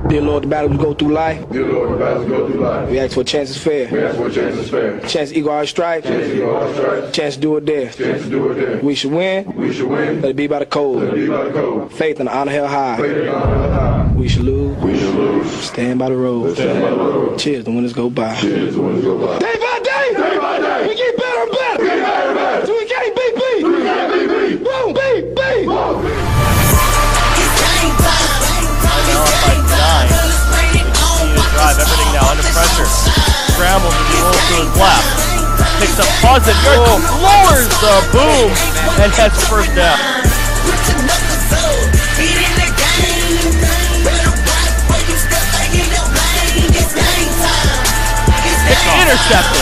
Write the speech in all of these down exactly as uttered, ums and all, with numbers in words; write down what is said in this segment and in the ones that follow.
Dear Lord, the battles we go through life. Dear Lord, the battles we go through life. We ask for a chance is fair. We ask for a chance is fair. Chance to equal our stripes. Chance to equal our stripes. Chance to do it there. Chance to do it there. We should win. We should win. Let it be by the code. Let it be by the code. Faith and honor held high. Faith and honor held high. We should lose. We should lose. Stand by the road. Stand by the road. Cheers, the winners go by. Cheers, the winners go by. Day by day. Day by day. We get better and better. We get better and better. So we can't beat beat. We can't beat beat. Boom, beat, beat. Boom. Now up by nine. Continue to drive everything now under pressure. Scrambles as he rolls to his left. Picks up positive yards, lowers the boom, and heads first down. Intercepted.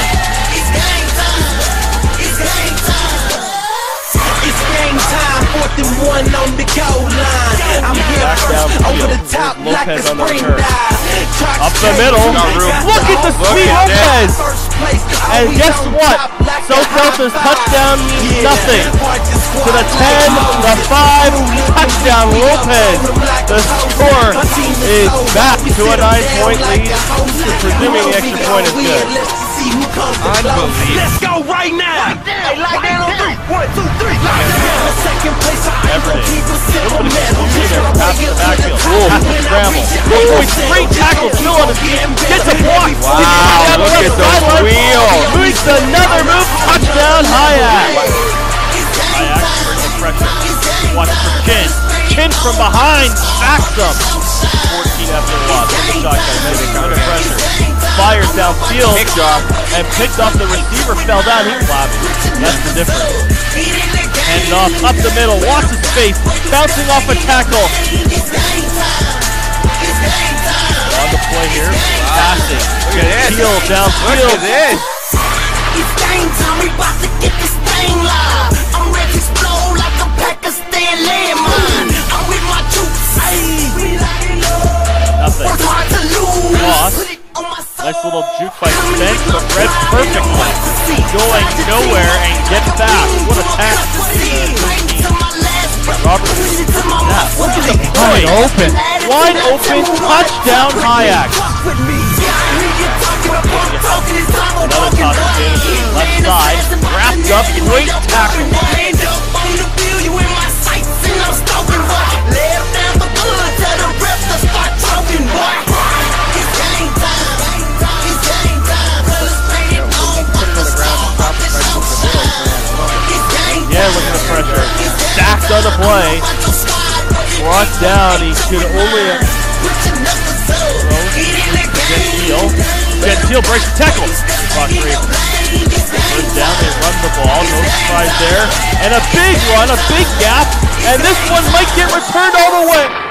It's game time, fourth and one on the goal line. I'm here first, over the top like a spring dive. Up the middle. Look at the sweet Lopez. And guess what? SoCal's touchdown means nothing. To the ten, the five, touchdown Lopez. The score is back to a nine-point lead, presuming the extra point is good. Unbelievable. Let's go right now. Hey, lock down on three. One, two, three. Lock down. Second place. Everything. Look at the confusion there. Pass to the backfield. Has to scramble. Going straight tackle. Still on his feet. Gets a block. Wow, look at the wheel. Moves another move. Touchdown, Hayek. Hayek brings the pressure. Watch for Chin. Chin from behind. Backs him. fourteen after the loss. Shotgun. Under pressure. Fires downfield. Picked off. And picked off. The receiver fell down. He flopped. That's the difference. Handed off up the middle. Watch his face. Bouncing off a tackle. On the play here. Passing. Look at this. Heel downfield. Look at this. It's game time. We about to get this thing live. I'm ready to explode like a Pakistan landmine. I'm with my troops. Nothing. Work hard to lose. Lost. Nice little juke by Spence, but read perfectly. Going nowhere and gets back. What a tackle. Robert, yeah, look at the play. Wide open. Wide open, touchdown, Hayek. Another toss to left side, wrapped up, great tackle. Yeah, look at the pressure. Stacked on the play. Brought down. He could only have Gentile. Gentile breaks the tackle. Fox Ravens. First down, they run the ball. No surprise there. And a big run, a big gap. And this one might get returned all the way.